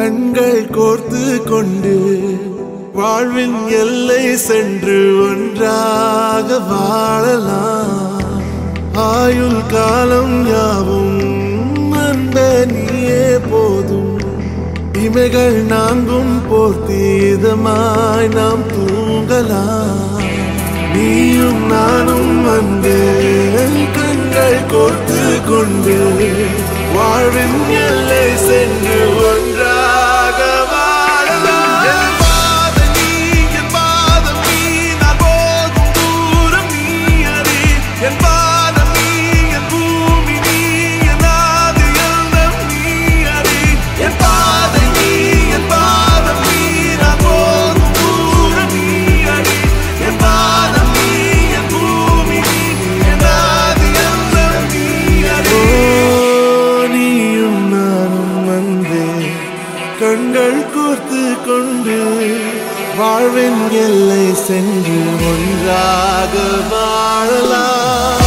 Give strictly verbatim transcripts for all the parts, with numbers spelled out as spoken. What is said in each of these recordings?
கண்கள் கோர்த்து கொண்டு வாழ்வின் எல்லை சென்று ஒன்றாக வாழலாம். ஆயுள் காலம் யாவும் அன்பே நீயே போதும். இமைகள் நான்கும் போர்த்தி இதமாய் நாம் தூங்கலாம். நீயும் நானும் வந்து கண்கள் கோர்த்து கொண்டு வாழ்வின் எல்லை சென்று ஒன்றாக வாழலாம். என் பாதம் நீ, என் பாதம் நீ, நான் போகும் தூரம் நீ அறி. என் பாதம் நீ, என் பூமி நீ, என் ஆதி எல்லாம் நீ அறி. என் பாதம் நீ, என் பாதம் நீ, நான் போகும் தூரம் நீ அறி. என் பாதம் நீ, என் பூமி நீ, என் ஆதி எல்லாம் நீ அறி. நீயும் நானும் வந்தே கண்கள் கோர்த்து கொண்டு வாழ்வின் எல்லை சென்று ஒன்றாக வாழலாம்.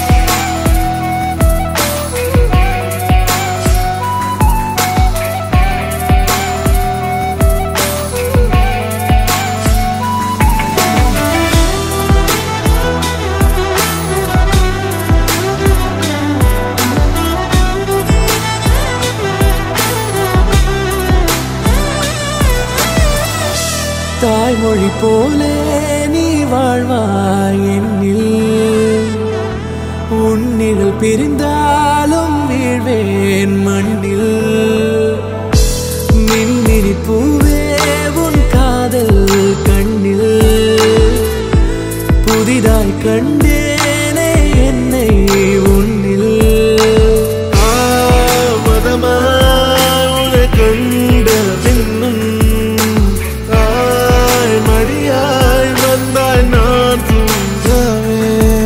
தாய்மொழி போலே நீ வாழ்வாய் என்னில். உன்னிகள் பிரிந்தாலும் வீழ்வேன் மண்ணில். மின்மினி பூவே உன் காதல் கண்ணில். புதிதாய் கண்டேனே என்னை உன்னில். ஆமதமாய் உன்னை கண்ட பின்னும் மடியாய் வந்தாய் நான் தூங்கவே.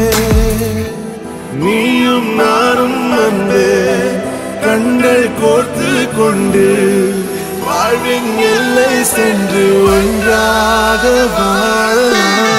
நீயும் நானும் வந்து கண்கள் கோர்த்து கொண்டு வாழ்வின் எல்லை சென்று ஒன்றாக வாழலாம்.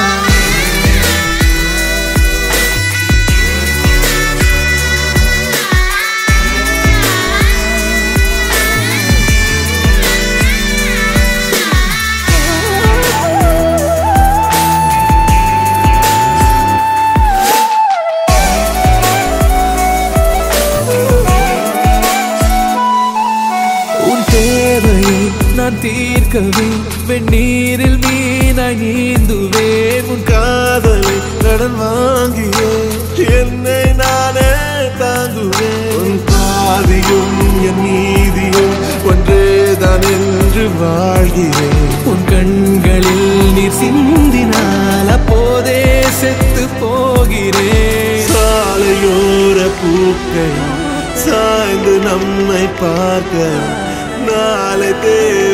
நான் தீர்க்கவே வெந்நீரில் மீனாய் நீந்துவேன். உன் காதலை கடன் வாங்கியே என்னை நானே தாங்குவேன். உன் பாதியும் என் நீதியும் ஒன்றேதான் என்று வாழ்கிறேன். உன் கண்களில் நீர் சிந்தினால் அப்போதே செத்து போகிறேன். சாலையோர பூக்கள் சாய்ந்து நம்மை பார்க்க நாளை தே